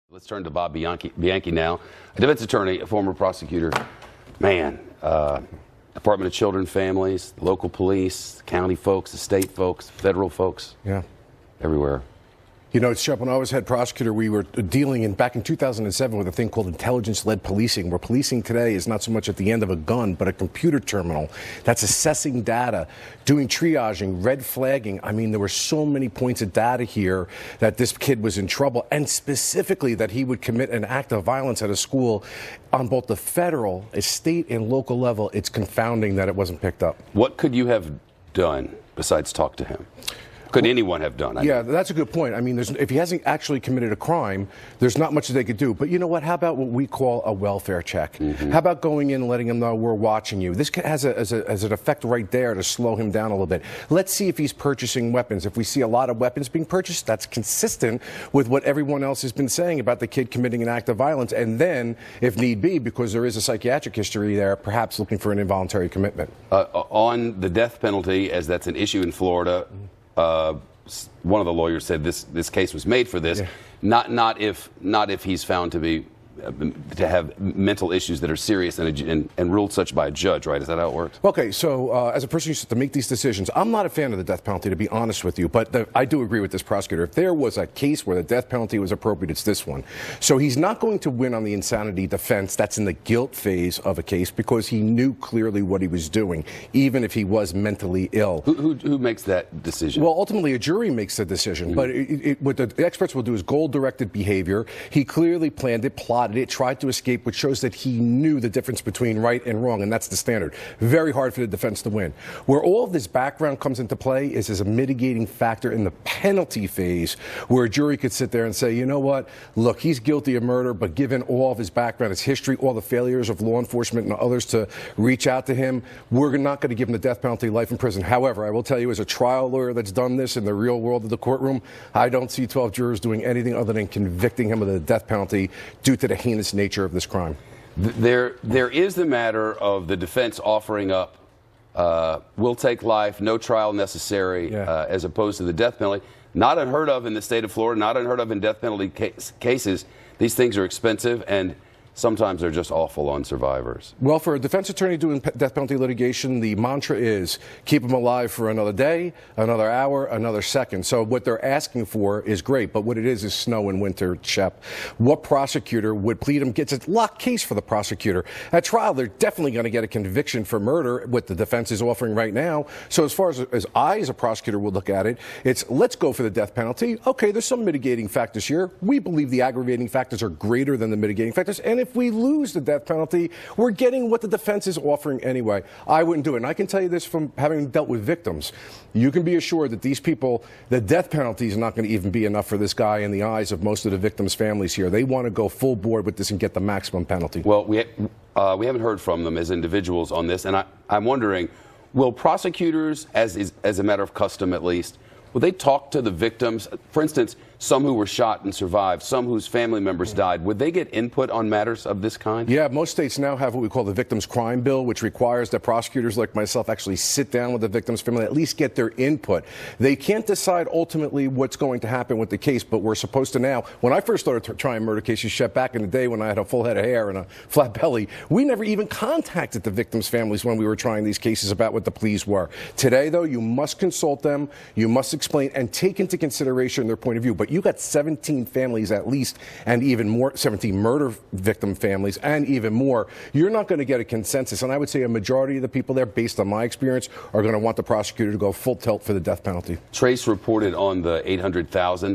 Let's turn to Bob Bianchi now, a defense attorney, a former prosecutor. Man, Department of Children and Families, local police, county folks, the state folks, federal folks. Yeah. Everywhere. You know, Shep, when I was head prosecutor, we were dealing back in 2007 with a thing called intelligence-led policing, where policing today is not so much at the end of a gun, but a computer terminal that's assessing data, doing triaging, red flagging. I mean, there were so many points of data here that this kid was in trouble, and specifically that he would commit an act of violence at a school on both the federal, state, and local level. It's confounding that it wasn't picked up. What could you have done besides talk to him? Could anyone have done? Yeah, that's a good point. I mean, if he hasn't actually committed a crime, there's not much that they could do. But you know what? How about what we call a welfare check? Mm-hmm. How about going in and letting him know we're watching you? This has an effect right there to slow him down a little bit. Let's see if he's purchasing weapons. If we see a lot of weapons being purchased, that's consistent with what everyone else has been saying about the kid committing an act of violence. And then, if need be, because there is a psychiatric history there, perhaps looking for an involuntary commitment. On the death penalty, as that's an issue in Florida, one of the lawyers said this case was made for this, yeah. not if he's found to have mental issues that are serious and ruled such by a judge, right? Is that how it works? Okay, so as a person who used to make these decisions, I'm not a fan of the death penalty, to be honest with you, but I do agree with this prosecutor. If there was a case where the death penalty was appropriate, it's this one. So he's not going to win on the insanity defense. That's in the guilt phase of a case because he knew clearly what he was doing, even if he was mentally ill. Who makes that decision? Well, ultimately, a jury makes the decision, but what the experts will do is goal-directed behavior. He clearly planned it, plotted it, tried to escape, which shows that he knew the difference between right and wrong, and that's the standard. Very hard for the defense to win. Where all of this background comes into play is as a mitigating factor in the penalty phase, where a jury could sit there and say, you know what, look, he's guilty of murder, but given all of his background, his history, all the failures of law enforcement and others to reach out to him, we're not going to give him the death penalty, life in prison. However, I will tell you, as a trial lawyer that's done this in the real world of the courtroom, I don't see 12 jurors doing anything other than convicting him of the death penalty due to the heinous nature of this crime. There is the matter of the defense offering up, we'll take life, no trial necessary, as opposed to the death penalty. Not unheard of in the state of Florida, not unheard of in death penalty cases. These things are expensive, and sometimes they're just awful on survivors. Well, for a defense attorney doing death penalty litigation, the mantra is keep them alive for another day, another hour, another second. So what they're asking for is great, but what it is snow and winter, Shep. What prosecutor would plead him? Gets a locked case for the prosecutor. At trial, they're definitely going to get a conviction for murder, what the defense is offering right now. So as far as I, as a prosecutor, would look at it, it's let's go for the death penalty. Okay, there's some mitigating factors here. We believe the aggravating factors are greater than the mitigating factors, and if we lose the death penalty, we're getting what the defense is offering anyway. I wouldn't do it. And I can tell you this from having dealt with victims. You can be assured that these people, the death penalty is not going to even be enough for this guy in the eyes of most of the victims' families here. They want to go full board with this and get the maximum penalty. Well, we haven't heard from them as individuals on this, and I'm wondering, will prosecutors, as a matter of custom at least, will they talk to the victims? For instance, some who were shot and survived, some whose family members died. Would they get input on matters of this kind? Yeah, most states now have what we call the Victims' Crime Bill, which requires that prosecutors like myself actually sit down with the victim's family, at least get their input. They can't decide ultimately what's going to happen with the case, but we're supposed to now. When I first started trying murder cases, Shep, back in the day when I had a full head of hair and a flat belly, we never even contacted the victims' families when we were trying these cases about what the pleas were. Today, though, you must consult them, you must explain and take into consideration their point of view. But you got 17 families at least, and even more, 17 murder victim families, and even more. You're not going to get a consensus, and I would say a majority of the people there, based on my experience, are going to want the prosecutor to go full tilt for the death penalty. Trace reported on the $800,000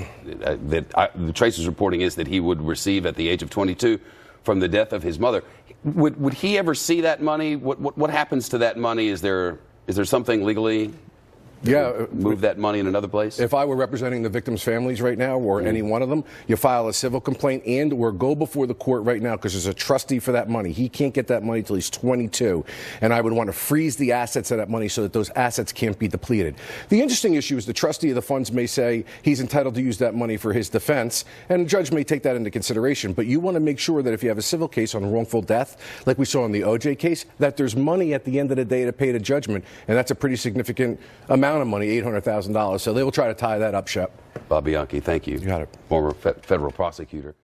that Trace is reporting is that he would receive at the age of 22 from the death of his mother. Would he ever see that money? What happens to that money? Is there something legally? Move that money in another place? If I were representing the victims' families right now, or any one of them, you file a civil complaint or go before the court right now, because there's a trustee for that money. He can't get that money till he's 22. And I would want to freeze the assets of that money so that those assets can't be depleted. The interesting issue is the trustee of the funds may say he's entitled to use that money for his defense, and the judge may take that into consideration. But you want to make sure that if you have a civil case on wrongful death, like we saw in the OJ case, that there's money at the end of the day to pay the judgment. And that's a pretty significant amount of money, $800,000. So they will try to tie that up, Shep. Bob Bianchi, thank you. You got it. Former federal prosecutor.